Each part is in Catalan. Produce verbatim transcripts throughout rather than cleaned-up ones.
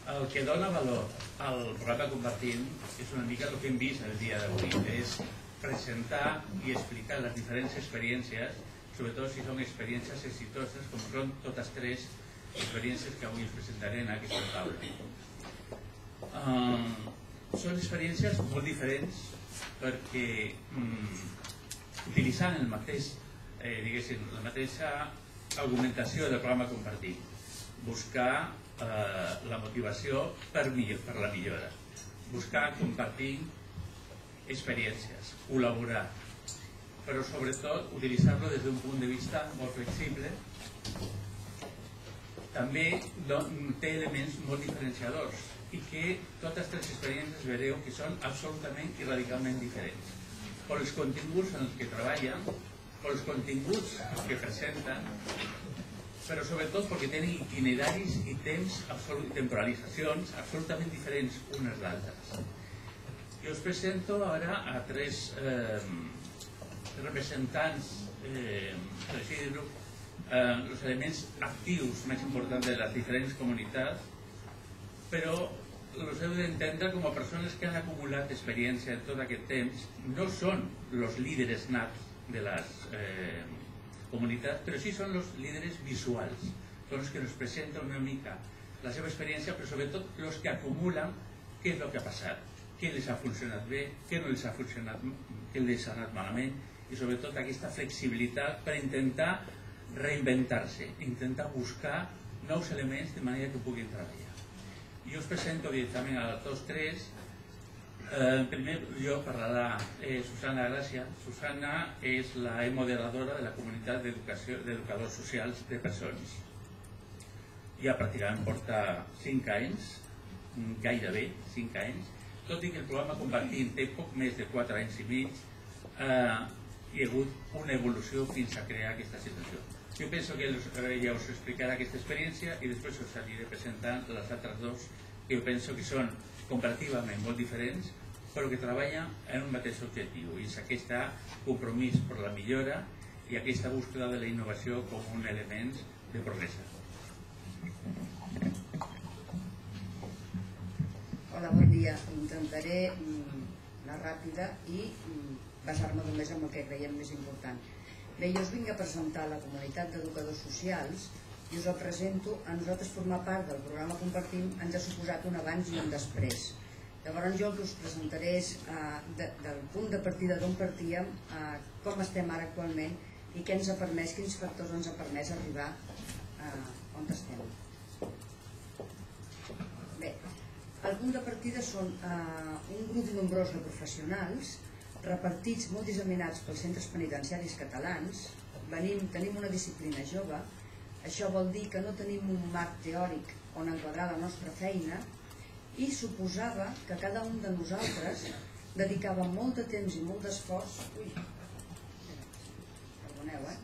el que dona valor al programa Compartim és una mica el que hem vist el dia d'avui, és presentar i explicar les diferents experiències, sobretot si són experiències exitoses, com són totes tres experiències que avui us presentaré en aquesta taula. Uh, són experiències molt diferents perquè um, utilitzant el mateix, eh, diguéssim, la mateixa argumentació del programa Compartim, buscar eh, la motivació per, millor, per la millora, buscar compartir experiències, col·laborar, però sobretot utilitzar-lo des d'un punt de vista molt flexible. També té elements molt diferenciadors i que totes tres experiències veureu que són absolutament i radicalment diferents. Per els continguts en els que treballen, per els continguts que presenten, però sobretot perquè tenen itineraris i temps, temporalitzacions absolutament diferents unes d'altres. Jo us presento ara a tres eh, representants, eh, per així dir-ho, eh, els elements actius més importants de les diferents comunitats, però els heu d'entendre com a persones que han acumulat experiència en tot aquest temps. No són els líderes nats de les eh, comunitats, però sí són els líderes visuals, són els que ens presenten una mica la seva experiència, però sobretot els que acumulen què és el que ha passat, què les ha funcionat bé, què no les ha funcionat, què les ha anat malament, i sobretot aquesta flexibilitat per intentar reinventar-se, intentar buscar nous elements de manera que puguin treballar. Jo us presento directament a tots tres. Eh, primer jo parlarà eh, Susana Gràcia. Susana és la moderadora de la comunitat d'educadors socials de persones. Ja pràcticament porta cinc anys, gairebé cinc anys, tot i que el programa Compartim té poc més de quatre anys i mig, eh, hi ha hagut una evolució fins a crear aquesta situació. Jo penso que ella us explicarà aquesta experiència i després us aniré presentant les altres dues que jo penso que són comparativament molt diferents, però que treballen en un mateix objectiu, i és aquest compromís per la millora i aquesta búsqueda de la innovació com un element de progrés. Hola, bon dia. Intentaré anar ràpida i basar-me només en el que creiem més important. Bé, jo us vinc a presentar la comunitat d'educadors socials i us el presento. A nosaltres formar part del programa Compartim ens ha suposat un abans i un després. Llavors jo el que us presentaré és del punt de partida d'on partíem, com estem ara actualment i què ens ha permès, quins factors ens ha permès arribar on estem. Bé, el punt de partida són un grup nombrós de professionals repartits, molt disseminats pels centres penitenciaris catalans. Tenim una disciplina jove. Això vol dir que no tenim un marc teòric on enquadrar la nostra feina i suposava que cada un de nosaltres dedicava molt de temps i molt d'esforç ui, perdoneu, eh?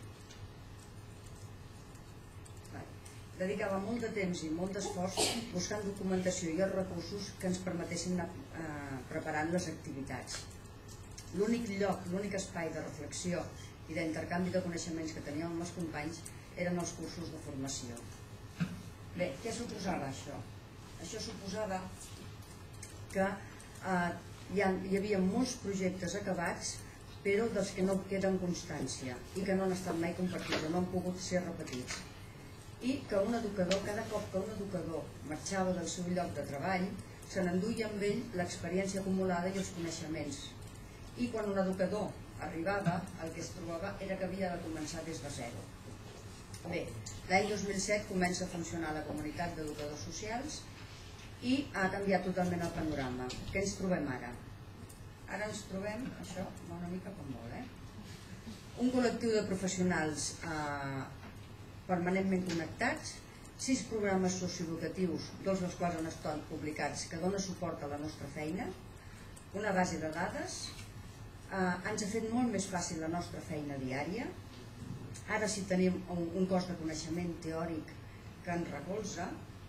dedicava molt de temps i molt d'esforç buscant documentació i els recursos que ens permetessin anar preparant les activitats. L'únic lloc, l'únic espai de reflexió i d'intercanvi de coneixements que teníem amb els companys eren els cursos de formació. Bé, què suposava això? Això suposava que hi havia molts projectes acabats, però dels que no queden constància i que no han estat mai compartits o no han pogut ser repetits. I que un educador, cada cop que un educador marxava del seu lloc de treball, se n'enduia amb ell l'experiència acumulada i els coneixements. I quan un educador arribava, el que es trobava era que havia de començar des de zero. Bé, l'any dos mil set comença a funcionar la comunitat d'educadors socials i ha canviat totalment el panorama. Què ens trobem ara? Ara ens trobem, això va una mica com vol, eh? Un col·lectiu de professionals permanentment connectats, sis programes socioeducatius, dos dels quals han estat publicats, que dona suport a la nostra feina, una base de dades. Ens ha fet molt més fàcil la nostra feina diària. Ara sí tenim un cos de coneixement teòric que ens recolza.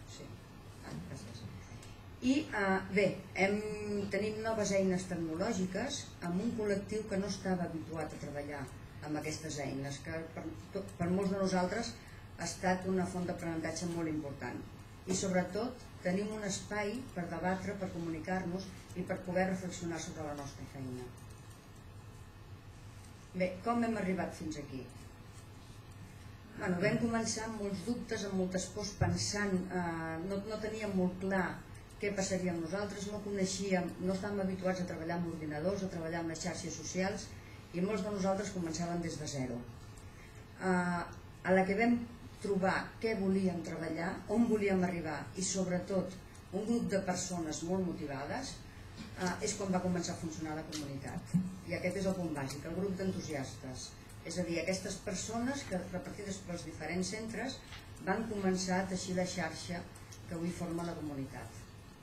I bé, tenim noves eines tecnològiques amb un col·lectiu que no estava habituat a treballar amb aquestes eines, que per molts de nosaltres ha estat una font d'aprenentatge molt important. I sobretot tenim un espai per debatre, per comunicar-nos i per poder reflexionar sobre la nostra feina. Bé, com hem arribat fins aquí? Bueno, vam començar amb molts dubtes, amb moltes pors, pensant, eh, no, no teníem molt clar què passaria amb nosaltres, no coneixíem, no estàvem habituats a treballar amb ordinadors, a treballar amb les xarxes socials, i molts de nosaltres començàvem des de zero. Eh, a la que vam trobar què volíem treballar, on volíem arribar i sobretot un grup de persones molt motivades, eh, és quan va començar a funcionar la comunitat. I aquest és el punt bàsic, el grup d'entusiastes. És a dir, aquestes persones que repartides pels diferents centres van començar a teixir la xarxa que avui forma la comunitat.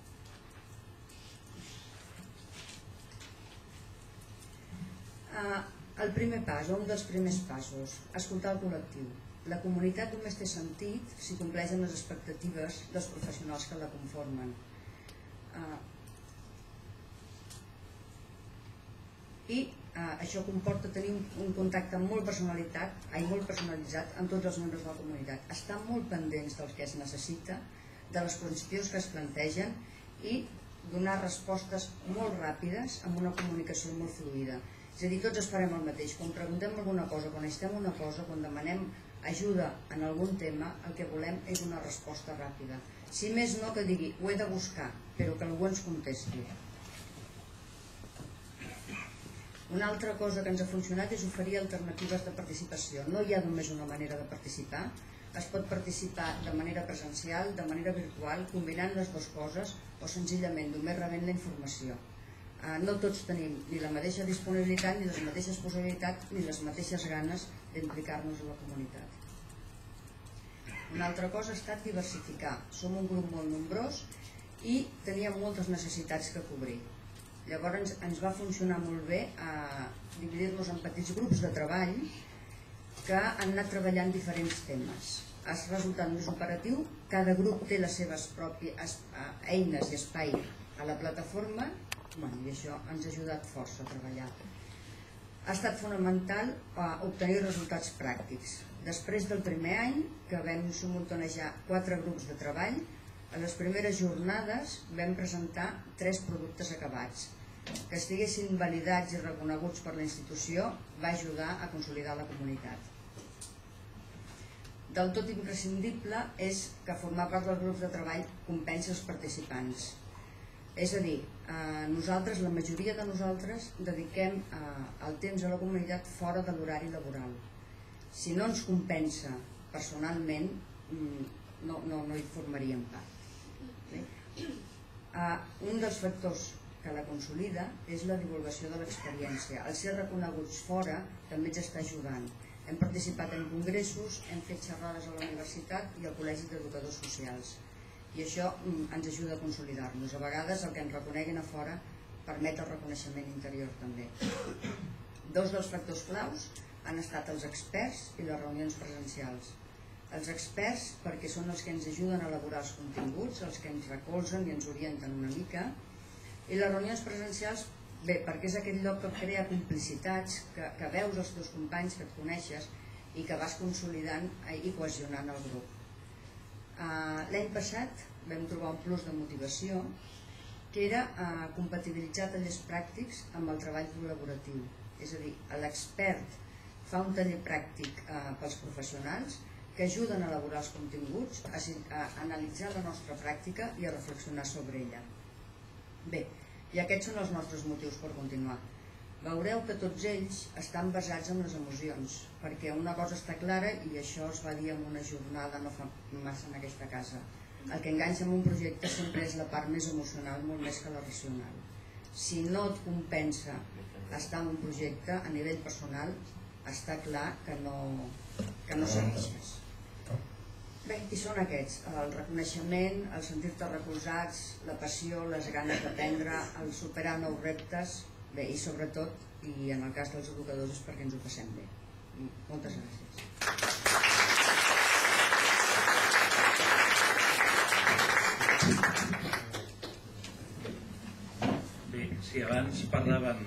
Uh, el primer pas, un dels primers passos, escoltar el col·lectiu. La comunitat només té sentit si compleix amb les expectatives dels professionals que la conformen. Uh, I uh, això comporta tenir un, un contacte molt personalitat, ai, molt personalitzat amb tots els membres de la comunitat. Estar molt pendents del que es necessita, de les qüestions que es plantegen i donar respostes molt ràpides amb una comunicació molt fluida. És a dir, tots esperem el mateix. Quan preguntem alguna cosa, quan necessitem una cosa, quan demanem ajuda en algun tema, el que volem és una resposta ràpida. Si més no, que digui, ho he de buscar, però que algú ens contesti. Una altra cosa que ens ha funcionat és oferir alternatives de participació. No hi ha només una manera de participar, es pot participar de manera presencial, de manera virtual, combinant les dues coses o senzillament només rebent la informació. No tots tenim ni la mateixa disponibilitat, ni les mateixes possibilitats, ni les mateixes ganes d'implicar-nos en la comunitat. Una altra cosa ha estat diversificar. Som un grup molt nombrós i teníem moltes necessitats que cobrir. Llavors ens va funcionar molt bé a dividir-nos en petits grups de treball que han anat treballant diferents temes. Ha resultat més operatiu, cada grup té les seves pròpies eines i espai a la plataforma, i això ens ha ajudat força a treballar. Ha estat fonamental obtenir resultats pràctics. Després del primer any, que vam simultanejar quatre grups de treball, a les primeres jornades vam presentar tres productes acabats. Que estiguessin validats i reconeguts per la institució va ajudar a consolidar la comunitat. Del tot imprescindible és que formar part dels grups de treball compensa els participants. És a dir, nosaltres, la majoria de nosaltres, dediquem el temps a la comunitat fora de l'horari laboral. Si no ens compensa personalment, no hi formaríem part. Un dels factors que la consolida és la divulgació de l'experiència. El ser reconeguts fora també ens està ajudant. Hem participat en congressos, hem fet xerrades a la universitat i al Col·legi d'Educadors Socials. I això ens ajuda a consolidar-nos. A vegades el que ens reconeguin a fora permet el reconeixement interior també. Dos dels factors claus han estat els experts i les reunions presencials. Els experts perquè són els que ens ajuden a elaborar els continguts, els que ens recolzen i ens orienten una mica, i les reunions presencials, bé, perquè és aquell lloc que crea complicitats, que veus els teus companys, que et coneixes i que vas consolidant i cohesionant el grup. L'any passat vam trobar un plus de motivació que era compatibilitzar tallers pràctics amb el treball col·laboratiu. És a dir, l'expert fa un taller pràctic pels professionals que ajuden a elaborar els continguts, a analitzar la nostra pràctica i a reflexionar sobre ella. Bé, i aquests són els nostres motius per continuar. Veureu que tots ells estan basats en les emocions, perquè una cosa està clara, i això es va dir en una jornada no fa massa en aquesta casa. El que enganxa en un projecte sempre és la part més emocional, molt més que la racional. Si no et compensa estar en un projecte a nivell personal, està clar que no segueixes. Bé, i són aquests, el reconeixement, el sentir-te recolzats, la passió, les ganes d'aprendre, el superar nous reptes, bé, i sobretot, i en el cas dels educadors és perquè ens ho passem bé. Moltes gràcies. Bé, si abans parlàvem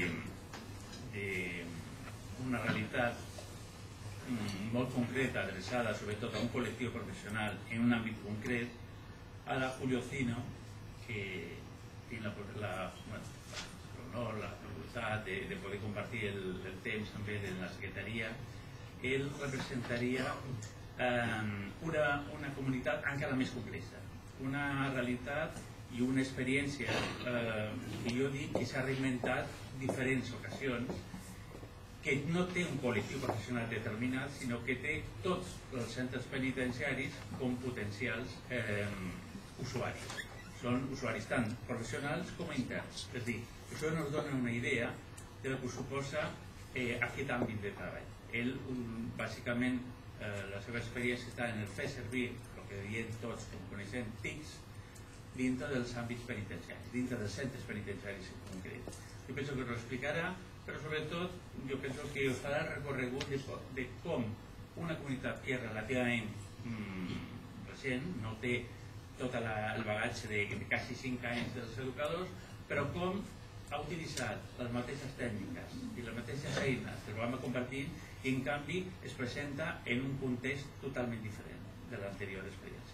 d'una realitat molt concreta, adreçada sobretot a un col·lectiu professional en un àmbit concret, a la Julio Cino, que tiene la, la, bueno, l'honor, la facultat de, de poder compartir el, el temps també en la secretaria. Ell representaria eh, una, una comunitat encara més complexa, una realitat i una experiència eh, que jo dic que s'ha reinventat diferents ocasions, que no té un col·lectiu professional determinat, sinó que té tots els centres penitenciaris com potencials eh, usuaris. Són usuaris tant professionals com interns. És a dir, això ens dona una idea de lo que suposa eh, aquest àmbit de treball. Ell, un, bàsicament, eh, la seva experiència està en el fer servir, el que diem tots, com coneixem, T I Cs, dintre dels àmbits penitenciaris, dintre dels centres penitenciaris en concret. Jo penso que us ho explicarà, però sobretot jo penso que us farà recorregut de, de com una comunitat que és relativament mm, recent, no té tot la, el bagatge de, de quasi cinc anys dels educadors, però com ha utilitzat les mateixes tècniques i les mateixes eines que el programa compartint i en canvi es presenta en un context totalment diferent de l'anterior experiència.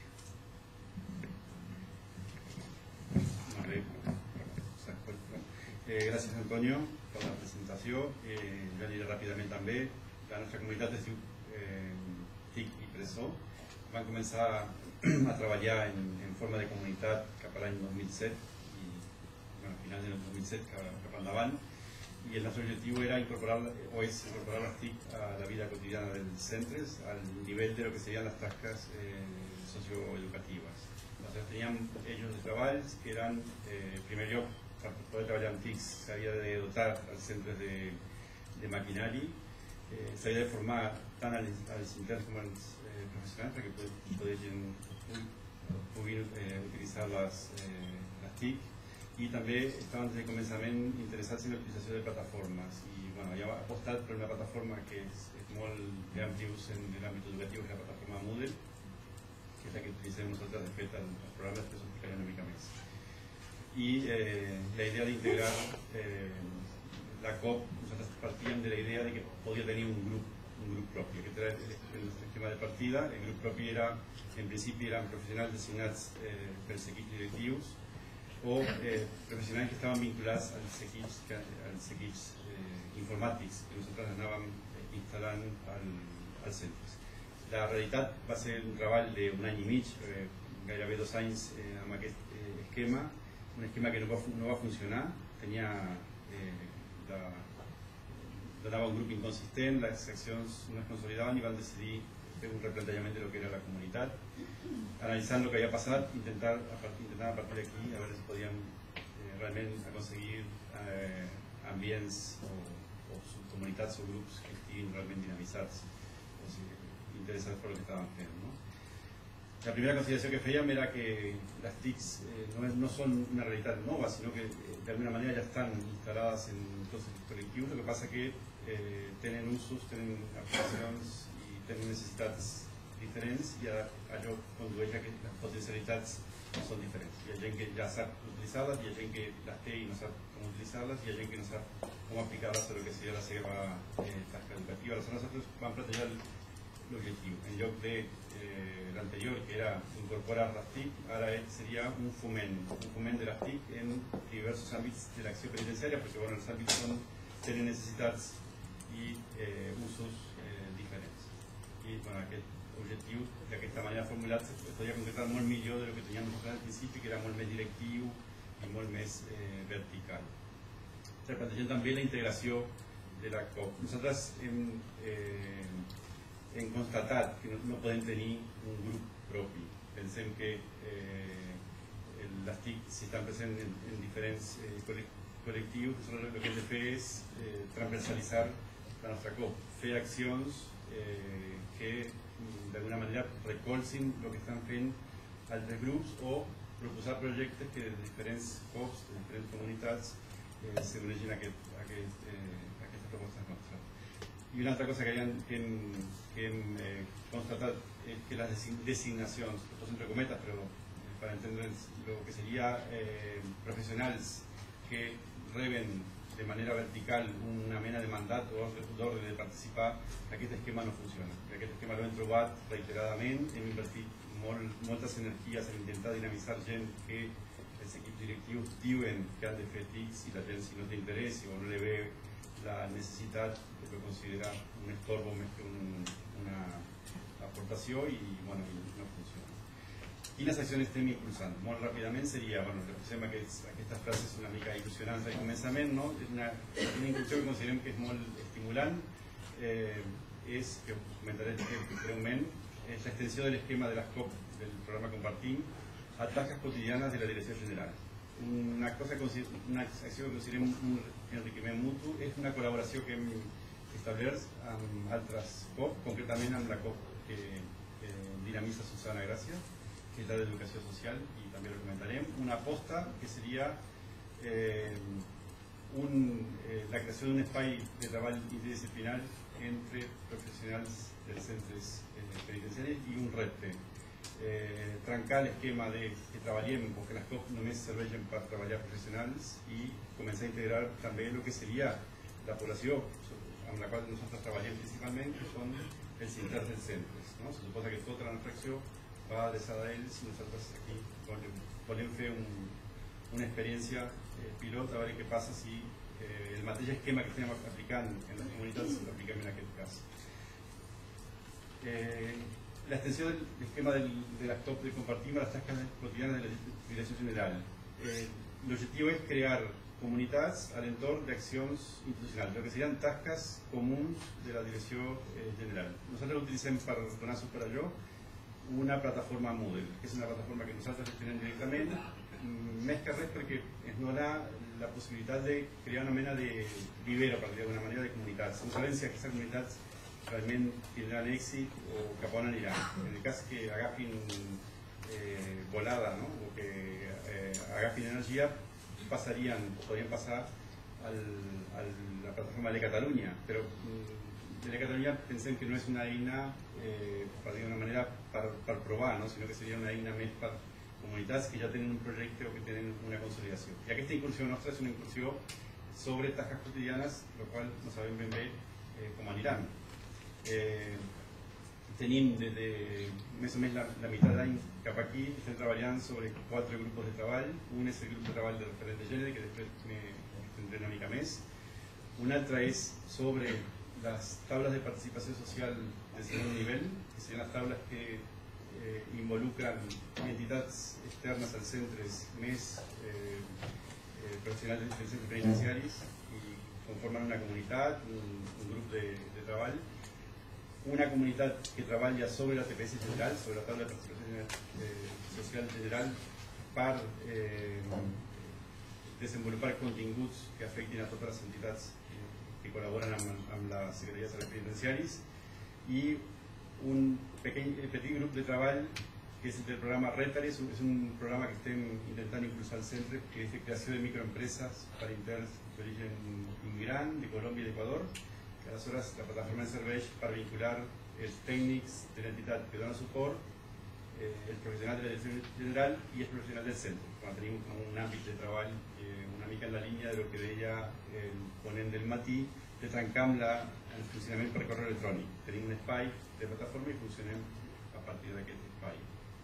Molt bé. Eh, gràcies, Antonio, per la presentació. Eh, jo aniré ràpidament també. La nostra comunitat es diu eh, T I C i Presó. Van començar a treballar en, en forma de comunitat cap a l'any dos mil set i bueno, a finals del dos mil set cap, cap endavant, i el nostre objectiu era incorporar, o és incorporar les T I C a la vida quotidiana dels centres al nivell de lo que serían las tascas eh, socioeducativas. Entonces tenían ellos de treballs que eran, eh, en primer lloc, per poder treballar amb T I Cs s'havia de dotar als centres de, de maquinari, eh, s'havia de formar tant als, als interns com als eh, professionals perquè puguin, puguin eh, utilitzar les, eh, les T I C, i també estaven des del començament interessats en la utilització de plataformes i bueno, ja ha apostat per una plataforma que és, és molt d'ampli ús en l'àmbit educatiu, que és la plataforma Moodle, que és la que utilitzem nosaltres de fet al programa, després ho explicaré una mica més. I eh, la idea d'integrar eh, la C O P, nosaltres partíem de la idea de que podia tenir un grup, un grup propi. Aquest era el, el nostre esquema de partida. El grup propi era, en principi, eren professionals designats eh, pels equips directius o eh, professionals que estaven vinculats als equips, als equips eh, informàtics que nosaltres anàvem eh, instal·lant al, als centres. La realitat va ser un treball d'un any i mig, eh, gairebé dos anys eh, amb aquest eh, esquema, un esquema que no va, no va funcionar, tenia, eh, la, donava un grup inconsistent, les seccions no es consolidaven i van decidir fer un replantejament de lo que era la comunitat, analitzant el que havia passat, intentar a partir, intentar a partir d'aquí a veure si podíem eh, realment aconseguir eh, ambients o, o subcomunitats o grups que estiguin realment dinamitzats o sigui, interessats per el que estaven fent. No? La primera consideració que fèiem era que les T I Cs eh, no, no són una realitat nova, sinó que eh, de alguna manera ja estan instal·lades en tots els col·lectius, el que passa que eh, tenen usos, tenen aplicacions i tenen necessitats diferents i allò condueix a que les potencialitats són diferents. Hi ha gent que ja sap utilitzar-les, hi ha gent que les té i no sap com utilitzar-les, hi ha gent que no sap com aplicar-les a lo que seria la seva eh, tasca educativa. Aleshores nosaltres vam plantejar l'objectiu. En lloc de eh, l'anterior, que era incorporar les T I C, ara seria un foment, un foment de les T I C en diversos àmbits de l'acció penitenciària, perquè bueno, els àmbits són, tenen necessitats i eh, usos eh, diferents. I bueno, aquest objectiu d'aquesta manera formulat es podia concretar molt millor de lo que teníem al principi, que era molt més directiu i molt més eh, vertical. Se plantegem també la integració de la C O P. Nosaltres hem, eh, hem constatat que no, no podem tenir un grup propi. Pensem que eh, les T I C, si estan presents en, en diferents eh, col·lectius, nosaltres el que hem de fer és eh, transversalitzar la nostra C O P, fer accions eh, que d'alguna manera recolzin el que estan fent altres grups o proposar projectes que de diferents C O Ps, de diferents comunitats eh, s'uneixin a, aquest, a, aquest, eh, a aquestes propostes nostres. I una altra cosa que hem, que hem, que hem eh, constatat és que les designacions, esto entre cometas, però eh, para entender lo que sería eh, professionals que reben de manera vertical una mena de mandat o d'ordre de participar, aquest esquema no funciona. Aquest esquema l'hem trobat reiteradament, hem invertit molt, moltes energies en intentar dinamitzar gent que els equips directius diuen que han de fer tics i la gent, si no té interès o no li ve la necessitat, lo considera un estorbo més que un, una aportació i, bueno, i no funciona. Quines accions estem impulsant? Molt ràpidament seria, bueno, reposem aquests, aquestes frases una mica il·lusionants al començament, no? És una, una incursió que considerem que és molt estimulant, eh, és, que us comentaré breument, és l'extensió de l'esquema de les C O P del programa Compartim a tasques quotidianes de la Direcció General. Una, cosa, una acció que considerem un enriquiment mutu és una col·laboració que hem establert amb altres C O P, concretament amb la C O P que, que dinamitza Susana Gràcia, que és la d'Educació Social, i també lo comentarem. Una aposta que seria eh, un, eh, la creació d'un espai de treball interdisciplinari entre professionals dels centres eh, penitenciaris i un repte. Eh, trencar l'esquema de que treballem o que les C O P només serveixen per treballar professionals i començar a integrar també el que seria la població amb la qual nosaltres treballem principalment, que són els interns dels centres. No? Se suposa que tota la nostra acció va adreçada a ells i nosaltres aquí volem, volem fer un, una experiència eh, pilot a veure què passa si eh, el mateix esquema que estem aplicant en les comunitats l'apliquem en aquest cas. Eh, L'extensió del esquema del, de las C O P de Compartim a las tascas cotidianas de la Direcció General. Eh, L'objectiu és crear comunitats a l'entorn d'accions institucionals, el que serien tasques comuns de la Direcció eh, General. Nosaltres utilitzem per donar suport a allò una plataforma Moodle, que és una plataforma que nosaltres gestionem directament, més que res perquè ens dona la possibilitat de crear una mena de vivero, per dir d'alguna manera, de comunitats. No sabem si aquestes comunitats realment tindran èxit o cap on aniran. En el cas que agafin eh, volada, no? O que eh, agafin energia, passarien, podrien passar al, a la plataforma de Catalunya, però de Catalunya pensem que no és una eina, eh, per dir d'una manera, per, per provar, no? Sinó que seria una eina més per comunitats que ja tenen un projecte o que tenen una consolidació. I aquesta incursió nostra és una incursió sobre tasques quotidianes, el qual no sabem ben bé eh, com aniran. Eh, tenim des de més o menys la, la meitat d'any cap aquí, estem treballant sobre quatre grups de treball. Un és el grup de treball de referent de gènere, que després m'estendré una mica més. Un altre és sobre les taules de participació social de segon nivell, que serien les taules que eh, involucran entitats externes als centres més eh, eh, professionals dels centres penitenciaris i conformen una comunitat, un, un grup de, de treball. Una comunitat que treballa sobre la T P S general, sobre la taula de participació eh, social general, per eh, desenvolupar continguts que afectin a totes les entitats que col·laboren amb, amb la Secretaria de Serveis Penitenciaris, i un pequeñ, petit grup de treball que és el del programa Retares, és un programa que estem intentant impulsar al centre, que és de creació de microempreses per interns d'origen immigrant de Colòmbia i d'Equador, que aleshores la plataforma ens serveix per vincular els tècnics de l'entitat que dona suport, eh, el professional de la Direcció General i el professional del centre, quan tenim un àmbit de treball eh, una mica en la línia de lo que deia el ponent del matí, de trencar amb la, el funcionament per correu electrònic. Tenim un espai de plataforma i funcionem a partir d'aquest espai.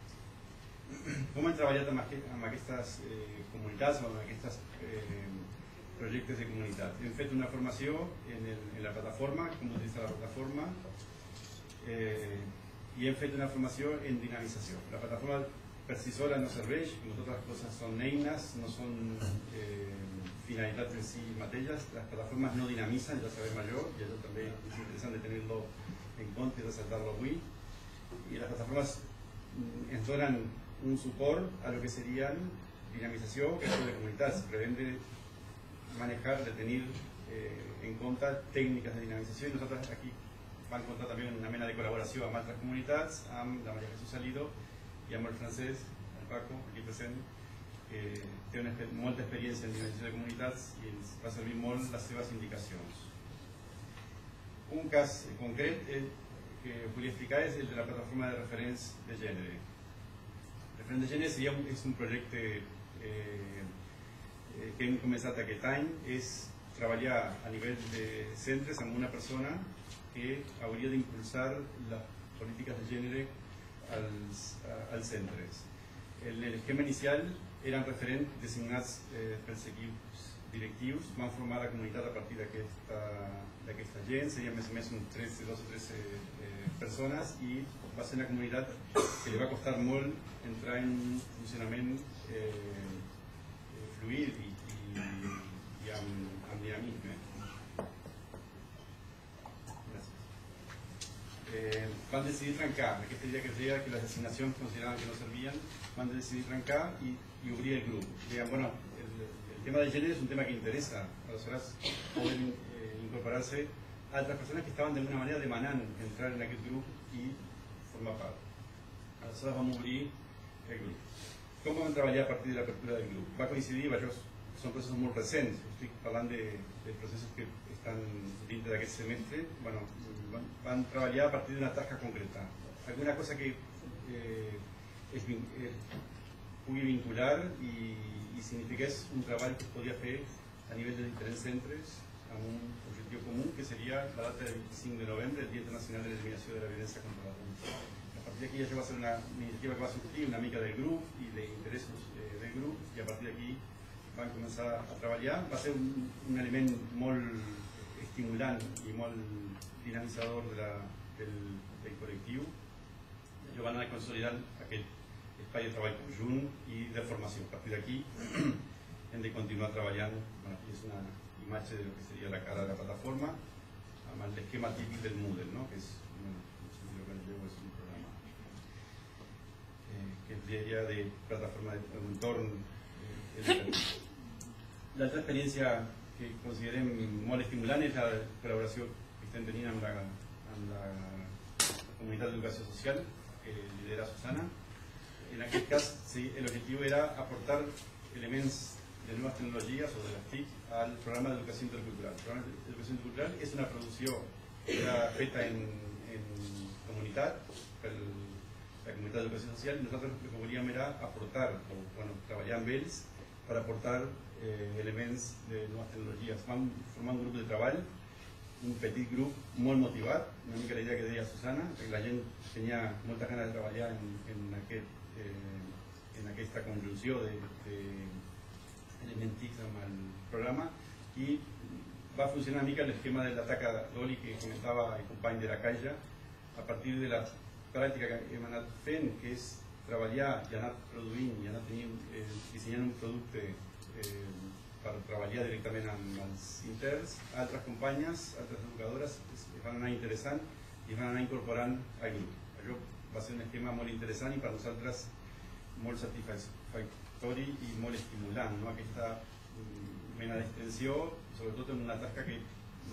Com hem treballat amb, aquest, amb aquestes eh, comunitats o amb aquests eh, projectes de comunitat? Hem fet una formació en, el, en la plataforma, com utilitzar la plataforma, eh, i hem fet una formació en dinamització. La plataforma per si sola no serveix, com totes les coses són eines, no són eh, finalitats en si mateixes. Les plataformes no dinamitzen, ja sabem allò, i això també és interessant de tenir-lo en compte i resaltar-lo avui. I les plataformes ens donen un suport a lo que serían dinamización que de comunitats, però hem de manejar, de tenir eh, en compte tècniques de dinamització, i nosaltres aquí vam comptar també una mena de col·laboració amb altres comunitats, amb la Maria Jesús Salido i amb el francès, el Paco, aquí present, que té una, molta experiència en dinamització de comunitats i ens va servir molt les seves indicacions. Un cas concret eh, que volia explicar és el de la plataforma de referents de gènere. Referent de gènere seria un, és un projecte eh, eh, que hem començat aquest any, és treballar a nivell de centres amb una persona que hauria d'impulsar les polítiques de gènere als, als centres. L'esquema inicial eren referents designats eh, pels equips directius, van formar la comunitat a partir d'aquesta gent, serien més o més uns tretze, dotze o tretze eh, persones, i va ser una comunitat que li va costar molt entrar en funcionament eh, fluid i, i, i amb, amb dinamisme. Eh, van decidir trencar, aquesta idea que es deia que les designacions consideraven que no servien, van decidir trencar i, i obrir el grup. Deien, bueno, el, el tema de gènere és un tema que interessa, aleshores poden eh, incorporar-se altres persones que estaven d'alguna manera demanant entrar en aquest grup i formar part. Aleshores vam obrir el grup. Com vam treballar a partir de l'apertura del grup? Va coincidir, això són processos molt recents, estic parlant de, de processos que estan dintre d'aquest semestre, bueno, van, van treballar a partir d'una tasca concreta. Alguna cosa que eh, es, eh, pugui vincular i, i signifiqués un treball que es podia fer a nivell de diferents centres amb un objectiu comú, que seria la data del vint-i-cinc de novembre, el Dia Internacional de l'Eliminació de la Violència contra la Dona. A partir d'aquí ja va ser una iniciativa que va sortir una mica del grup i d'interessos eh, del grup, i a partir d'aquí van començar a treballar. Va ser un, un element molt estimulant i molt dinamitzador de la, del, del col·lectiu. Jo van anar consolidant aquest espai de treball conjunt i de formació. A partir d'aquí hem de continuar treballant. Bueno, aquí és una imatge de lo que seria la cara de la plataforma amb l'esquema típic del Moodle, ¿no? Que és, bueno, no sé si lo que llevo es un programa eh, que es diaria de plataforma de un entorn eh, educatiu. L'altra experiència que considerem molt estimulant és la col·laboració que estem tenint amb la, amb la comunitat d'educació social que lidera Susana. En aquest cas, sí, el objectiu era aportar elements de nuevas tecnologías o de las TIC al programa de educación intercultural. El programa de educación intercultural es una producción que era feta en, en comunidad, per la comunitat d'educació social, i nosaltres el que volíem era aportar, o bueno, treballar amb ells per aportar eh, elements de noves tecnologies. Vam formar un grup de treball, un petit grup molt motivat, una mica la idea que deia Susana, que la gent tenia moltes ganes de treballar en, en, aquest, eh, en aquesta conjunció de, de elementics amb el programa, i va funcionar una mica l'esquema de la taca d'oli que comentava el company de la Caixa, a partir de la pràctica que hem anat fent, que és treballar i anar produint i anar tenint, eh, dissenyant un producte eh, per treballar directament amb els interns. Altres companyes, altres educadores es van anar interessant i es van anar incorporant al grup. Això va ser un esquema molt interessant i per nosaltres molt satisfactori i molt estimulant, no? Aquesta mena d'extensió, sobretot en una tasca que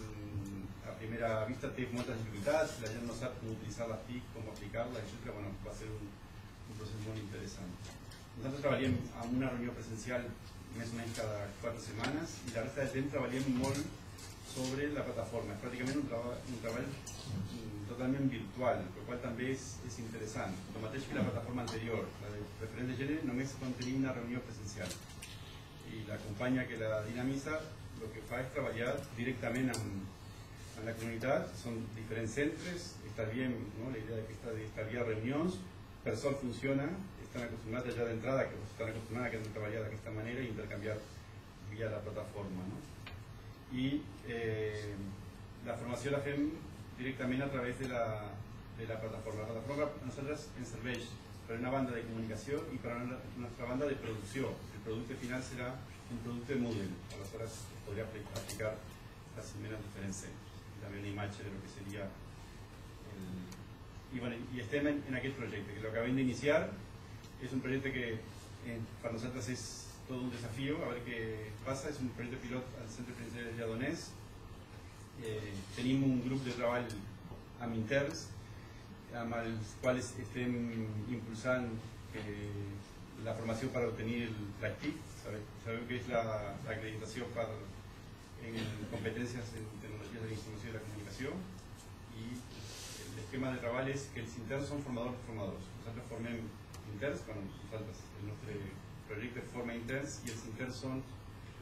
a primera vista té moltes dificultats, la gent no sap com utilitzar les TIC, com aplicar-la, etcètera. Bueno, va ser un, un procés molt interessant. Nosaltres treballem en una reunió presencial més o menys cada quatre setmanes i la resta del temps treballem molt sobre la plataforma. És pràcticament un, treba un treball totalment virtual, el qual també és, és interessant. El mateix que la plataforma anterior, la de referent de gènere, només quan tenim una reunió presencial. I la companya que la dinamitza el que fa és treballar directament amb, amb la comunitat. Són diferents centres, establim, no? La idea de que està d'establir reunions, per sort funciona, estan acostumats ja d'entrada, que estan acostumats a treballar d'aquesta manera i intercanviar via la plataforma, no? I eh, la formació la fem directament a través de la, de la plataforma. La plataforma a nosaltres ens serveix per una banda de comunicació i per una altra banda de producció. El producte final serà un producte Moodle, aleshores es podria aplicar fàcilment a diferents centres. També una imatge de lo que seria el... I, bueno, i estem en, en aquest projecte, que lo acabem d'iniciar. És un projecte que eh, per nosaltres és tot un desafío, a veure què passa. És un projecte pilot al Centre Penitenciari de Lledoners. Eh, tenim un grup de treball amb interns, amb els quals estem impulsant eh, la formació per obtenir la TIC. Sabeu que és l'acreditació per en competències en tecnologies de la informació i la comunicació, i l'esquema de treball és que els interns són formadors formadors. Nosaltres formem interns, bueno, nosaltres, el nostre projecte forma interns, i els interns són els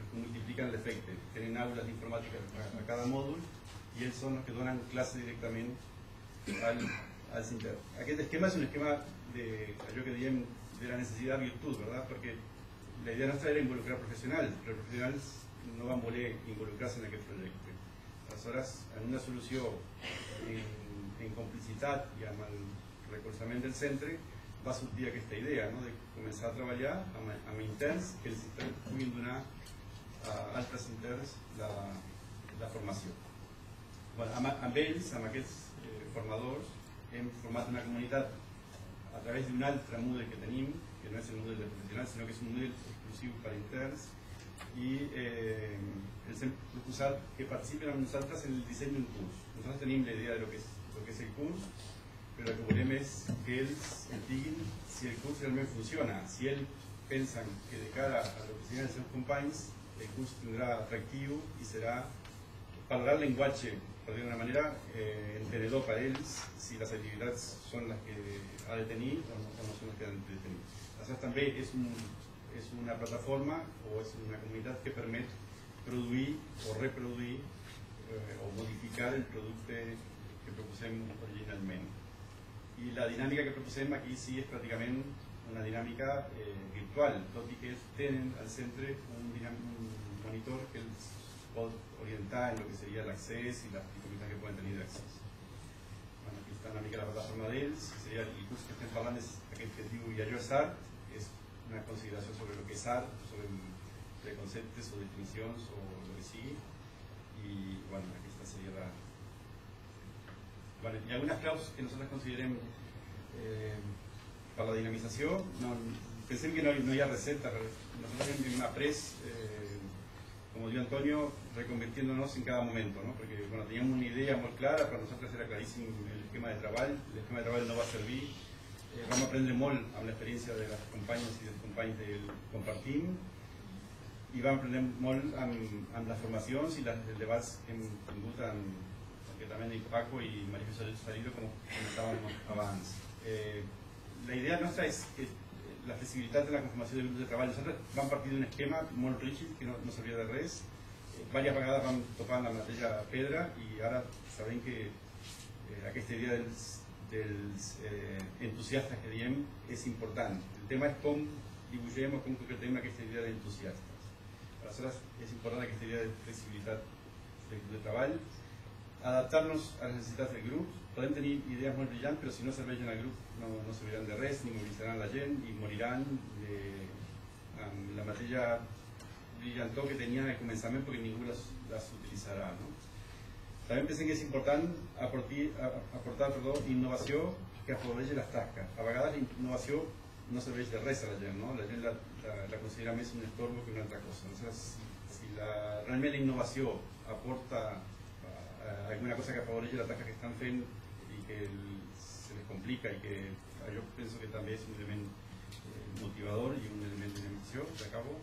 multipliquen l'efecte. Tenen aules d'informàtica a cada mòdul i ells són els que donen classe directament al, als interns. Aquest esquema és un esquema de allò que diem de la necessitat virtut, ¿verdad? Perquè la idea nostra era involucrar professionals, però els professionals no van voler involucrar-se en aquest projecte. Aleshores, en una solució en, en complicitat i amb el recolzament del centre, va sortir aquesta idea, no? De començar a treballar amb, amb interns que els interns puguin donar a altres interns la, la formació. Bueno, amb, amb ells, amb aquests eh, formadors, hem format una comunitat a través d'un altre model que tenim, que no és el model de professionals, sinó que és un model exclusiu per interns, i eh, els hem proposat que participin amb nosaltres en el disseny d'un curs. Nosaltres tenim la idea de lo que és, lo que és el curs, però el que volem és que ells ens diguin si el curs realment funciona, si ells pensen que de cara a lo que siguin els seus companys el curs tindrà atractiu i serà parlar el llenguatge, per dir d'una manera, eh, entenedor per a ells, si les activitats són les que ha de tenir o no, o no són les que ha de tenir. Aleshores també és, un, és una plataforma o és una comunitat que permet produir o reproduir eh, o modificar el producte que proposem originalment. I la dinàmica que proposem aquí sí és pràcticament una dinàmica eh, virtual, tot i que tenen al centre un, un monitor que els pot orientar en el que seria l'accés i les dificultats que poden tenir d'accés. Bueno, aquí està una mica la plataforma d'ells, seria el curs que estem parlant és aquest que es diu I allò és art, és una consideració sobre el que és art, sobre preconceptes o definicions o el que sigui, i bueno, aquesta seria la... Vale, hi ha algunes claus que nosaltres considerem eh, per la dinamització. No, pensem que no, no hi ha receta. Nosotros hem après, eh, como dijo Antonio, reconvirtiéndonos en cada momento, ¿no? Porque bueno, teníamos una idea muy clara, para nosotros era clarísimo el esquema de trabajo. El esquema de trabajo no va a servir. Eh, vamos a aprender molt amb l'experiència de les companyes i dels companys del Compartim, i vam aprendre molt amb, amb les formacions i les, els debats que hem tingut amb también de Paco y María José Salido, como comentábamos abans. Eh, la idea nuestra es que la flexibilitat de la conformació de grups de treball. Nosaltres vam partir d'un esquema molt rígid que no, no servia de res. Eh, Vàries vegades vam topar en la mateixa pedra i ara sabem que eh, aquesta idea dels, dels eh, entusiastes que diem és important. El tema és com dibuixem o com concretem aquesta idea d'entusiastes. Aleshores és important aquesta idea de flexibilitat del grup de treball. Adaptar-nos a les necessitats del grup. Podem tenir idees molt brillants, però si no serveixen al grup no, no serviran de res, ni mobilitzaran la gent, i moriran de, amb la mateixa brillantor que tenien al començament, perquè ningú les, les utilitzarà. No? També pensem que és important aportar, aportar perdó, innovació que afavoreixi les tasques. A vegades la innovació no serveix de res a la gent, no? La gent la, la, la considera més un estorbo que una altra cosa. Entonces, si, si la, realment la innovació aporta alguna cosa que afavoreix la tasca que estan fent i que el, se les complica i que jo penso que també és un element eh, motivador i un element de dinamizació, acabo.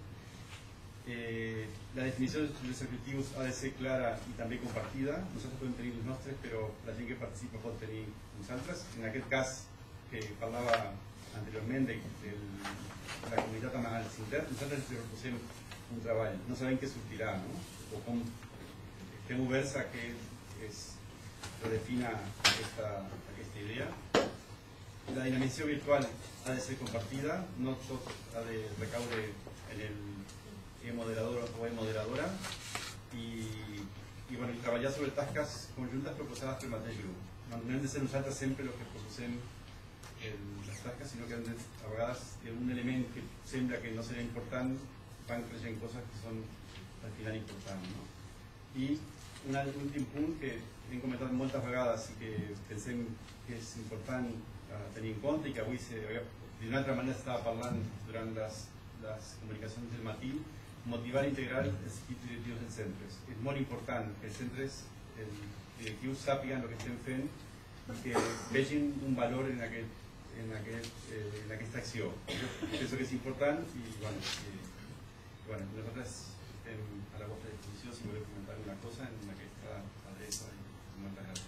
Eh, la definició dels objectius ha de ser clara i també compartida. Nosaltres podem tenir els nostres, però la gent que participa pot tenir uns altres. En aquest cas que parlava anteriorment de, de la comunitat amb els interns, nosaltres ens proposem un treball. No sabem què sortirà, no? O com estem oberts a que es redefina aquesta, aquesta idea. La dinamització virtual ha de ser compartida, no tot ha de recaure en el e-moderador o e-moderadora, i, i, bueno, i treballar sobre tasques conjuntes proposades pel mateix grup. No, no hem de ser nosaltres sempre els que proposem el, les tasques, sinó que hem de, a vegades un element que sembla que no serà important van creixent coses que són al final importants. No? I un últim punt que hem comentat moltes vegades i que pensem que és important uh, tenir en compte i que avui d'una altra manera estava parlant durant les, les comunicacions del matí, motivar i integrar els equips directius dels centres. És molt important que els centres, els directius sàpiguen el que estem fent i que vegin un valor en, aquest, en, aquest, eh, en aquesta acció. Jo penso que és important i bueno, eh, bueno nosaltres estem a la vostra disposició si voleu comentar una cosa en aquesta adreça. Moltes gràcies.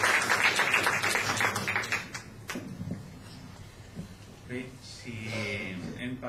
Bé, si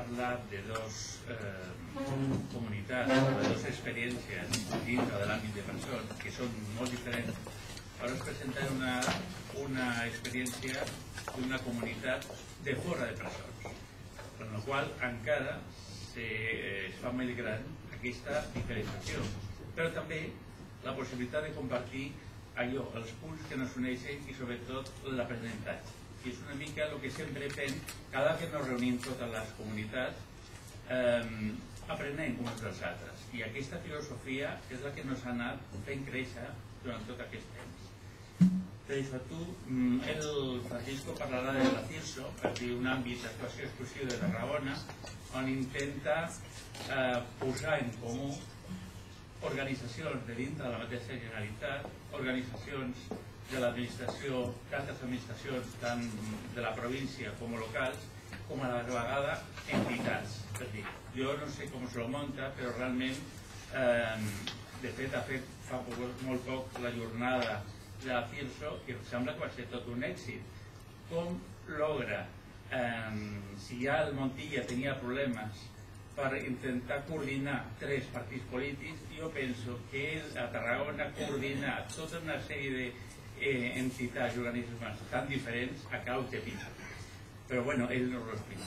parlat de dos eh, comunitats, de dues experiències dins de l'àmbit de persones que són molt diferents. Ara us presentaré una, una experiència d'una comunitat de fora de presons, amb la qual encara se, eh, es fa més gran aquesta diferenciació, però també la possibilitat de compartir allò, els punts que nos uneixen i sobretot l'aprenentatge. I és una mica el que sempre fem cada que ens reunim totes les comunitats, eh, aprenem uns dels altres. I aquesta filosofia és la que ens ha anat fent créixer durant tot aquest temps. Per això tu, el Francisco parlarà de la CIRSO, un àmbit d'actuació exclusiu de Tarragona, on intenta eh, posar en comú organitzacions de dintre de la mateixa Generalitat, organitzacions de l'administració, tantes administracions tant de la província com locals, com a la vegada entitats. És dir, jo no sé com se lo munta, però realment, eh, de fet, ha fet fa poc, molt poc la jornada de la CIRSO, que em sembla que va ser tot un èxit. Com logra, eh, si ja el Montilla tenia problemes per intentar coordinar tres partits polítics, jo penso que ell a Tarragona ha coordinat tota una sèrie de Eh, entitats i organismes tan diferents a cau de pizza. Però bueno, ell no ho explica.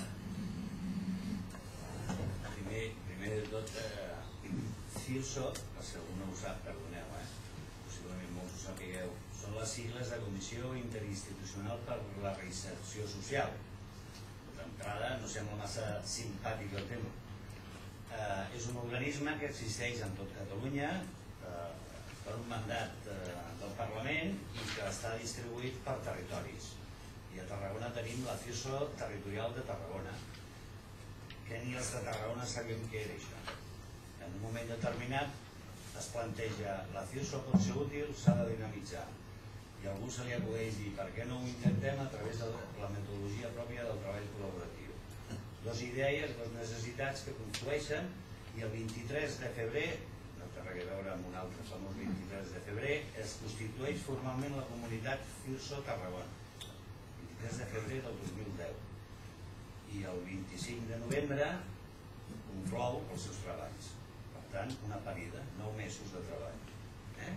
Primer, primer de tot, eh, CIRSO, per si algú no ho sap, perdoneu, eh? possiblement molts ho sapigueu, són les sigles de Comissió Interinstitucional per la Reinserció Social. D'entrada no sembla massa simpàtic el tema. Eh, és un organisme que existeix en tot Catalunya, eh, per un mandat eh, del Parlament i que està distribuït per territoris. I a Tarragona tenim la CIRSO territorial de Tarragona, que ni els de Tarragona sabíem què era això. En un moment determinat es planteja la CIRSO pot ser útil, s'ha de dinamitzar. I a algú se li acudeix dir per què no ho intentem a través de la metodologia pròpia del treball col·laboratiu. Dos idees, dues necessitats que conflueixen i el vint-i-tres de febrer, que veure amb un altre famós vint-i-tres de febrer, es constitueix formalment la comunitat CIRSO Tarragona, vint-i-tres de febrer del dos mil deu, i el vint-i-cinc de novembre conclou els seus treballs. Per tant, una parida, nou mesos de treball. Eh?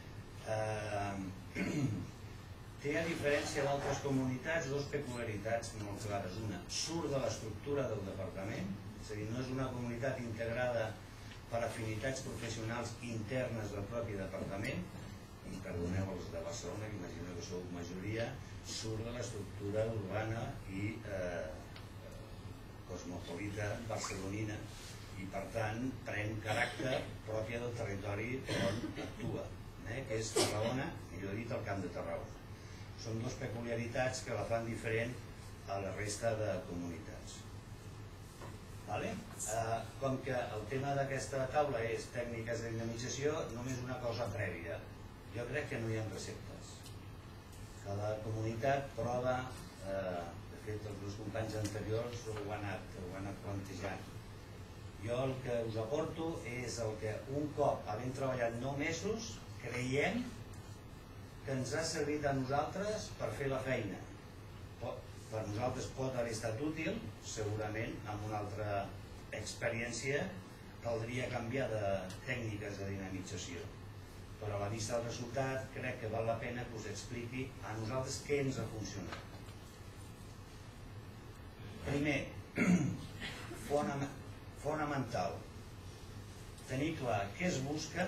Eh, té, a diferència d'altres comunitats, dues peculiaritats molt clares. Una, surt de l'estructura del departament, és a dir, no és una comunitat integrada per afinitats professionals internes del propi departament, i perdoneu els de Barcelona, que imagino que sou majoria, surt de l'estructura urbana i eh, cosmopolita barcelonina, i per tant pren caràcter pròpia del territori on actua, eh, que és Tarragona, millor dit el Camp de Tarragona. Són dues peculiaritats que la fan diferent a la resta de comunitats. Vale? Eh, com que el tema d'aquesta taula és tècniques de dinamització, només una cosa prèvia. Jo crec que no hi ha receptes. Cada comunitat prova, eh, de fet els meus companys anteriors ho han anat, ho han anat plantejant. Jo el que us aporto és el que un cop havent treballat nou mesos creiem que ens ha servit a nosaltres per fer la feina. Per nosaltres pot haver estat útil, segurament amb una altra experiència caldria canviar de tècniques de dinamització, però a la vista del resultat crec que val la pena que us expliqui a nosaltres què ens ha funcionat. Primer, fonamental, tenir clar què es busca,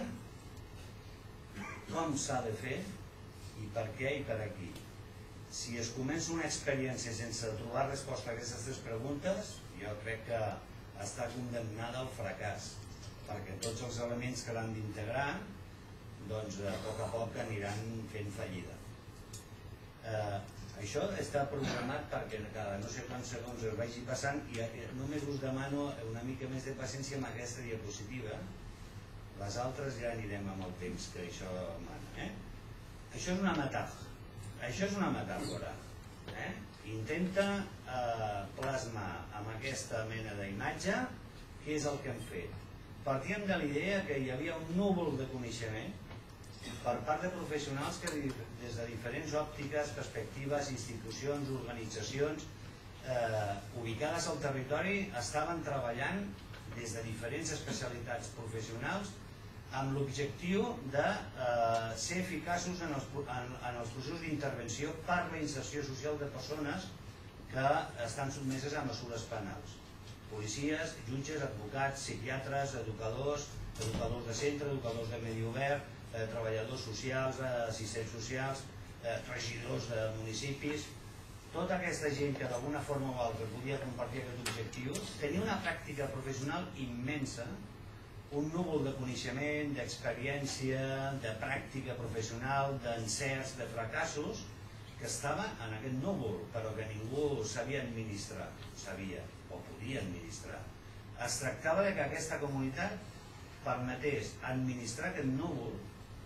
com s'ha de fer i per què i per a qui. Si es comença una experiència sense trobar resposta a aquestes tres preguntes, jo crec que està condemnada al fracàs, perquè tots els elements que l'han d'integrar, doncs a poc a poc aniran fent fallida. Eh, això està programat perquè cada no sé quants segons es vagi passant, i només us demano una mica més de paciència amb aquesta diapositiva. Les altres ja anirem amb el temps que això mana. Eh? Això és una metàfora. Això és una metàfora. Eh? Intenta eh, plasmar amb aquesta mena d'imatge què és el que hem fet. Partíem de l'idea que hi havia un núvol de coneixement per part de professionals que des de diferents òptiques, perspectives, institucions, organitzacions, eh, ubicades al territori, estaven treballant des de diferents especialitats professionals amb l'objectiu de eh, ser eficaços en els, en, en els processos d'intervenció per la inserció social de persones que estan sotmeses a mesures penals. Policies, jutges, advocats, psiquiatres, educadors, educadors de centre, educadors de medi obert, eh, treballadors socials, eh, assistents socials, eh, regidors de municipis. Tota aquesta gent que d'alguna forma o altra podia compartir aquest objectiu tenia una pràctica professional immensa, un núvol de coneixement, d'experiència, de pràctica professional, d'encerts, de fracassos, que estava en aquest núvol, però que ningú sabia administrar, sabia o podia administrar. Es tractava de que aquesta comunitat permetés administrar aquest núvol,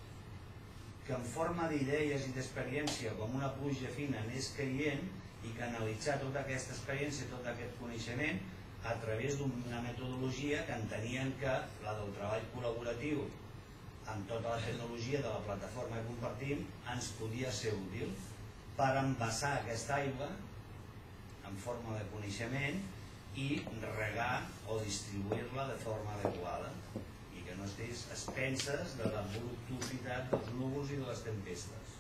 que en forma d'idees i d'experiència, com una pluja fina, anés caient i canalitzar tota aquesta experiència, tot aquest coneixement, a través d'una metodologia que entenien que la del treball col·laboratiu amb tota la tecnologia de la plataforma que compartim ens podia ser útil per envasar aquesta aigua en forma de coneixement i regar o distribuir-la de forma adequada i que no estigués a expenses de la voluptuositat dels núvols i de les tempestes.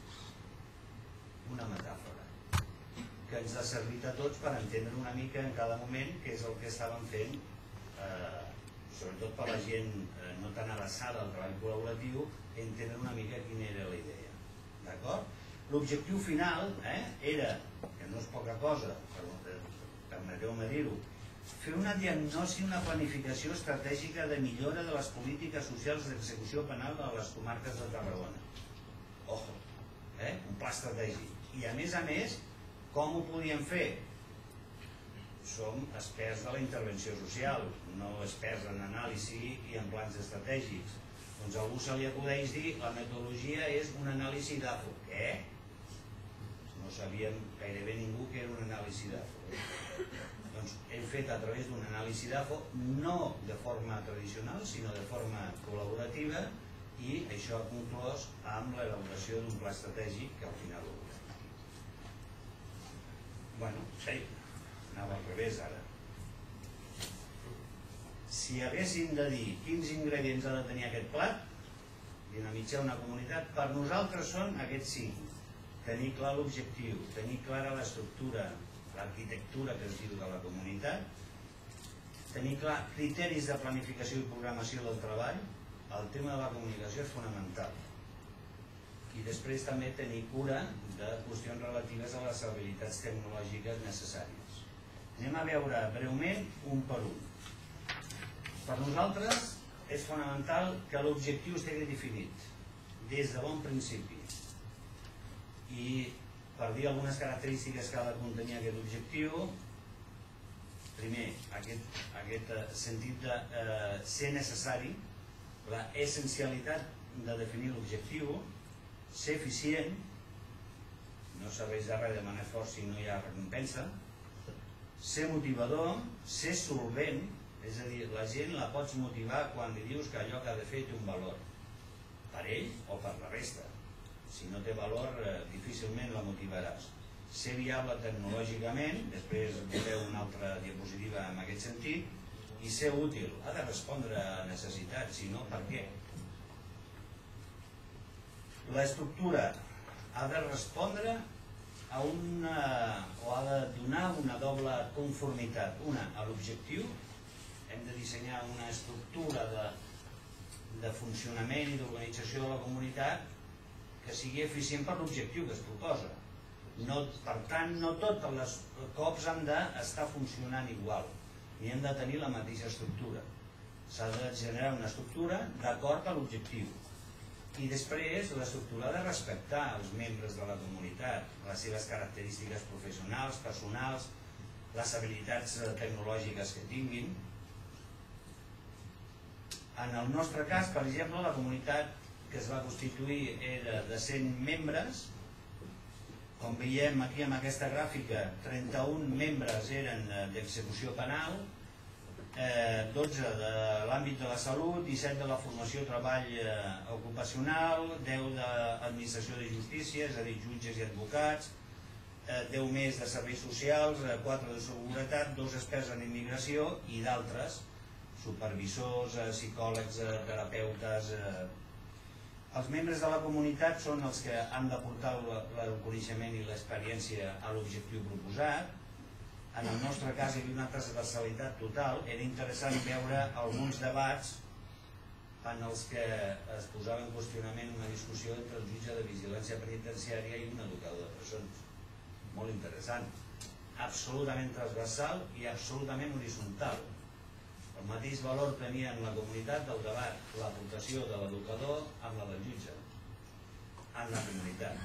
Una metàfora que ens ha servit a tots per entendre una mica en cada moment què és el que estàvem fent, eh, sobretot per la gent eh, no tan avançada al treball col·laboratiu, entendre una mica quina era la idea. D'acord? L'objectiu final eh, era, que no és poca cosa, permeteu-me dir-ho, fer una diagnosi i una planificació estratègica de millora de les polítiques socials d'execució penal a les comarques de Tarragona. Ojo, eh? Un pla estratègic. I a més a més, com ho podíem fer? Som experts de la intervenció social, no experts en anàlisi i en plans estratègics. Doncs a algú se li acudeix dir la metodologia és una anàlisi d'A F O. Què? No sabíem gairebé ningú que era una anàlisi d'A F O. Doncs hem fet a través d'una anàlisi d'A F O, no de forma tradicional, sinó de forma col·laborativa, i això ha conclòs amb l'elaboració d'un pla estratègic que al final ho veurem. Bueno, sí, anava al revés ara. Si haguéssim de dir quins ingredients ha de tenir aquest plat, dinamitzar una comunitat, per nosaltres són aquests cinc. Tenir clar l'objectiu, tenir clara l'estructura, l'arquitectura que es diu de la comunitat, tenir clar criteris de planificació i programació del treball, el tema de la comunicació és fonamental. I després també tenir cura de qüestions relatives a les habilitats tecnològiques necessàries. Anem a veure breument un per un. Per nosaltres és fonamental que l'objectiu estigui definit des de bon principi. I per dir algunes característiques que ha de contenir aquest objectiu, primer, aquest, aquest sentit de eh, ser necessari, la essencialitat de definir l'objectiu, ser eficient, no serveix de res demanar esforç si no hi ha recompensa, ser motivador, ser solvent, és a dir, la gent la pots motivar quan li dius que allò que ha de fer té un valor, per ell o per la resta. Si no té valor, eh, difícilment la motivaràs. Ser viable tecnològicament, després veureu una altra diapositiva en aquest sentit, i ser útil, ha de respondre a necessitats, si no, per què? L'estructura ha de respondre a una, o ha de donar una doble conformitat. Una, a l'objectiu, hem de dissenyar una estructura de, de funcionament i d'organització de la comunitat que sigui eficient per l'objectiu que es proposa. No, per tant, no tots els cops han d'estar funcionant igual, ni hem de tenir la mateixa estructura. S'ha de generar una estructura d'acord a l'objectiu. I després l'estructura ha de respectar els membres de la comunitat, les seves característiques professionals, personals, les habilitats tecnològiques que tinguin. En el nostre cas, per exemple, la comunitat que es va constituir era de cent membres. Com veiem aquí en aquesta gràfica, trenta-un membres eren d'execució penal, dotze de l'àmbit de la salut, disset de la formació i treball ocupacional, deu d'administració de justícia, és a dir, jutges i advocats, deu més de serveis socials, quatre de seguretat, dos experts en immigració i d'altres, supervisors, psicòlegs, terapeutes. Els membres de la comunitat són els que han d'aportar el coneixement i l'experiència a l'objectiu proposat. En el nostre cas hi havia una transversalitat total. Era interessant veure alguns debats en els que es posava en qüestionament una discussió entre el jutge de vigilància penitenciària i un educador de presons. Molt interessant, absolutament transversal i absolutament horitzontal. El mateix valor tenia en la comunitat del debat l'aportació de l'educador amb la del jutge en la comunitat.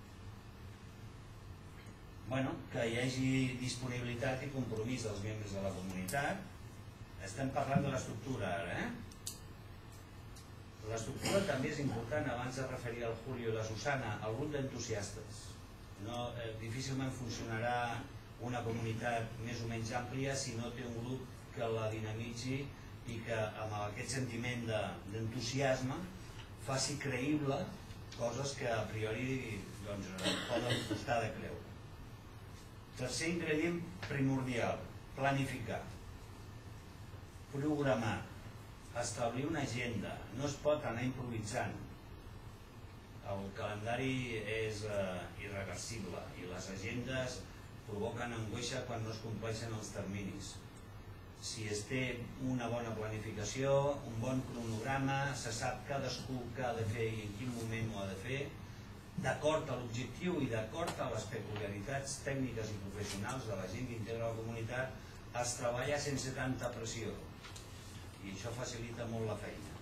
Bueno, que hi hagi disponibilitat i compromís dels membres de la comunitat. Estem parlant de l'estructura ara, eh? L'estructura també és important. Abans de referir al Julio i la Susana, el grup d'entusiastes. No, eh, difícilment funcionarà una comunitat més o menys àmplia si no té un grup que la dinamitzi i que amb aquest sentiment d'entusiasme faci creïble coses que a priori doncs, poden costar de creure. Tercer ingredient primordial, planificar, programar, establir una agenda. No es pot anar improvisant. El calendari és eh, irreversible i les agendes provoquen angoixa quan no es compleixen els terminis. Si es té una bona planificació, un bon cronograma, se sap cadascú què ha de fer i en quin moment ho ha de fer, d'acord a l'objectiu i d'acord a les peculiaritats tècniques i professionals de la gent que integra la comunitat, es treballa sense tanta pressió i això facilita molt la feina.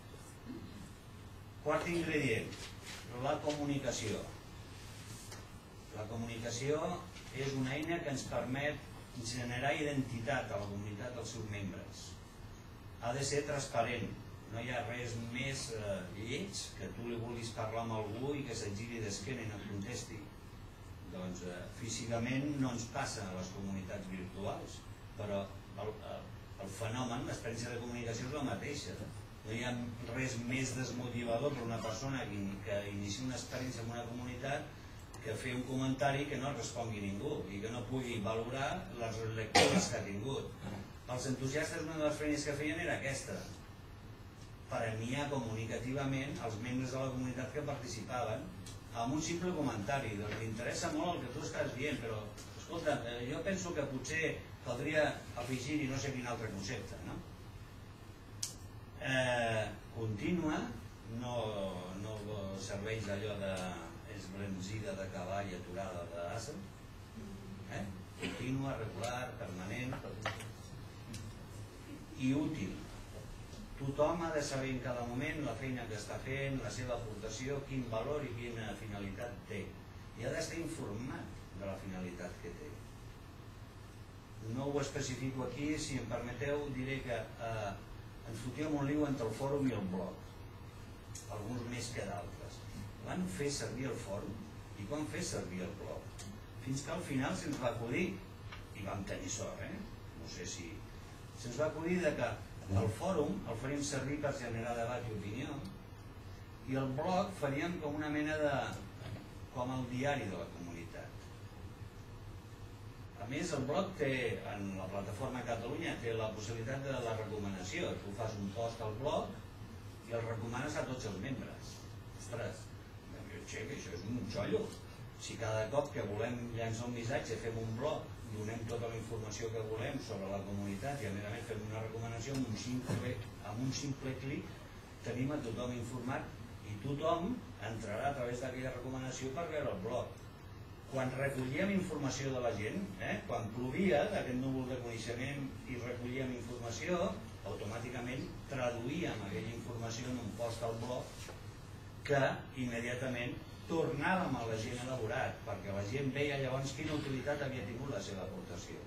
Quart ingredient, la comunicació. La comunicació és una eina que ens permet generar identitat a la comunitat dels seus membres. Ha de ser transparent. No hi ha res més eh, lleig que tu li vulguis parlar amb algú i que se't giri d'esquena i no et contesti. Doncs eh, físicament no ens passa a les comunitats virtuals, però el, el, el fenomen, l'experiència de comunicació és la mateixa. No hi ha res més desmotivador per una persona que inicia una experiència en una comunitat que fer un comentari que no respongui ningú i que no pugui valorar les lectures que ha tingut. Els entusiastes, una de les feines que feien era aquesta, premiar comunicativament els membres de la comunitat que participaven amb un simple comentari. Doncs m'interessa molt el que tu estàs dient, però escolta, jo penso que potser caldria afegir-hi no sé quin altre concepte, no? Eh, contínua, no, no serveix allò de esbrenzida de cavall aturada d'ase, eh? Contínua, regular, permanent i útil. Tothom ha de saber en cada moment la feina que està fent, la seva aportació, quin valor i quina finalitat té. I ha d'estar informat de la finalitat que té. No ho especifico aquí, si em permeteu diré que eh, ens fotíem un liu entre el fòrum i el blog, alguns més que d'altres. Van fer servir el fòrum i van fer servir el blog, fins que al final se'ns va acudir, i vam tenir sort, eh? no sé si... se'ns va acudir que el fòrum el faríem servir per generar debat i opinió, i el blog faríem com una mena de... com el diari de la comunitat. A més, el blog té, en la plataforma Catalunya, té la possibilitat de la recomanació. Tu fas un post al blog i el recomanes a tots els membres. Ostres, che, que això és un xollo. Si cada cop que volem llançar un missatge fem un blog, donem tota la informació que volem sobre la comunitat i a més a més fem una recomanació amb un simple, amb un simple clic, tenim a tothom informat i tothom entrarà a través d'aquella recomanació per veure el blog. Quan recollíem informació de la gent, eh, quan plovia d'aquest núvol de coneixement i recollíem informació, automàticament traduïem aquella informació en un post al blog que immediatament tornàvem a la gent elaborat, perquè la gent veia llavors quina utilitat havia tingut la seva aportació.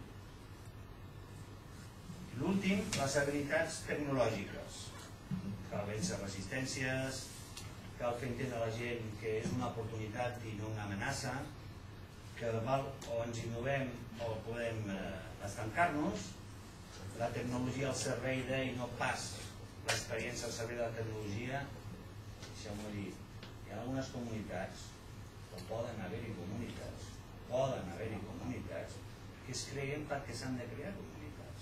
L'últim, les habilitats tecnològiques. Cal vèncer resistències, cal fer entendre a la gent que és una oportunitat i no una amenaça, que val o ens innovem o podem eh, estancar-nos, la tecnologia al servei de i no pas l'experiència al servei de la tecnologia. Deixeu-m'ho dir, hi ha algunes comunitats, o poden haver-hi comunitats, poden haver-hi comunitats que es creen perquè s'han de crear comunitats.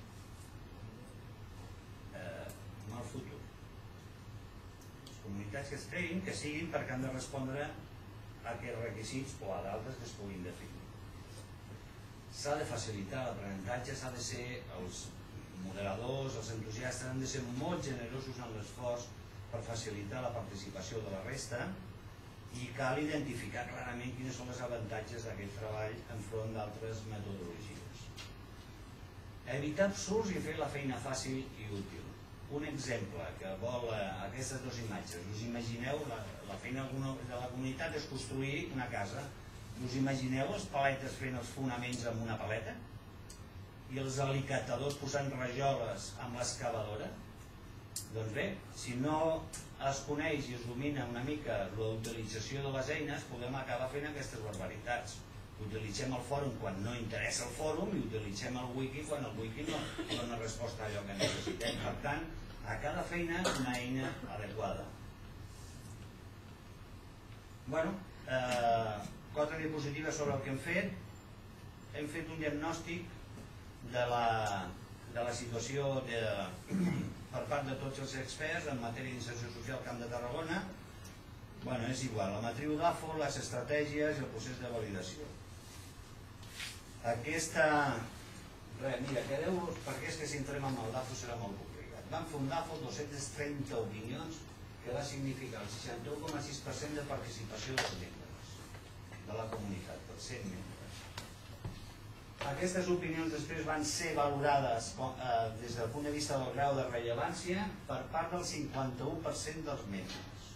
En el futur. Les comunitats que es creïn, que siguin perquè han de respondre a aquests requisits o a d'altres que es puguin definir. S'ha de facilitar l'aprenentatge, s'ha de ser, els moderadors, els entusiastes han de ser molt generosos en l'esforç per facilitar la participació de la resta i cal identificar clarament quins són els avantatges d'aquest treball enfront d'altres metodologies. Evitar absurds i fer la feina fàcil i útil. Un exemple que vol aquestes dues imatges. Us imagineu, la, la feina de la comunitat és construir una casa. Us imagineu els paletes fent els fonaments amb una paleta? I els alicatadors posant rajoles amb l'excavadora? Doncs bé, si no es coneix i es domina una mica la utilització de les eines, podem acabar fent aquestes barbaritats. Utilitzem el fòrum quan no interessa el fòrum i utilitzem el wiki quan el wiki no dona resposta a allò que necessitem. Per tant, a cada feina una eina adequada. Bueno, eh, quatre diapositives sobre el que hem fet. Hem fet un diagnòstic de la, de la situació de, per part de tots els experts en matèria d'inserció social Camp de Tarragona. Bueno, és igual, la matriu d'A F O, les estratègies i el procés de validació. Aquesta... Res, mira, quedeu-vos, perquè és que si entrem amb el D A F O serà molt complicat. Vam fer un D A F O dos-centes trenta opinions que va significar el seixanta-u coma sis per cent de participació dels membres de la comunitat, per cent membres. Aquestes opinions després van ser valorades eh, des del punt de vista del grau de rellevància per part del cinquanta-u per cent dels membres.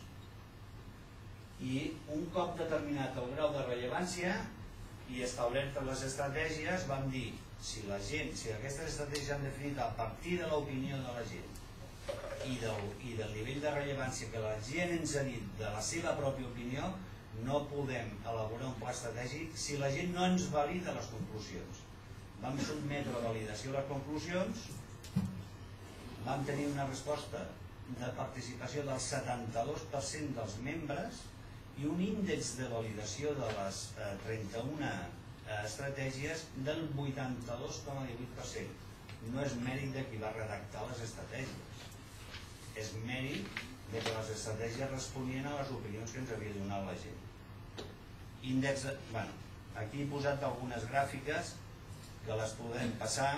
I un cop determinat el grau de rellevància i establertes les estratègies, vam dir si la gent, si aquestes estratègies han definit a partir de l'opinió de la gent i del, i del nivell de rellevància que la gent ens ha dit de la seva pròpia opinió, no podem elaborar un pla estratègic si la gent no ens valida les conclusions. Vam sotmetre a validació les conclusions, vam tenir una resposta de participació del setanta-dos per cent dels membres i un índex de validació de les eh, trenta-una eh, estratègies del vuitanta-dos coma divuit per cent. No és mèrit de qui va redactar les estratègies, és mèrit de que les estratègies responien a les opinions que ens havia donat la gent. Índex de... Bueno, aquí he posat algunes gràfiques que les podem passar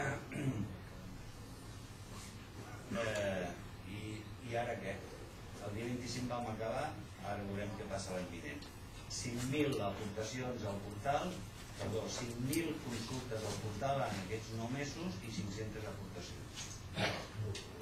eh, i, i ara què? El dia vint-i-cinc vam acabar, ara veurem què passa l'any vinent. cinc mil aportacions al portal, perdó, cinc mil consultes al portal en aquests nou mesos i cinc-centes aportacions.